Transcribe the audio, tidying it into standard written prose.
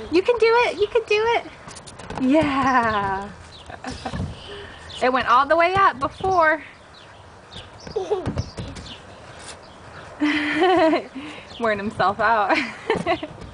You can do it. You can do it. Yeah. It went all the way up before. Wearing himself out.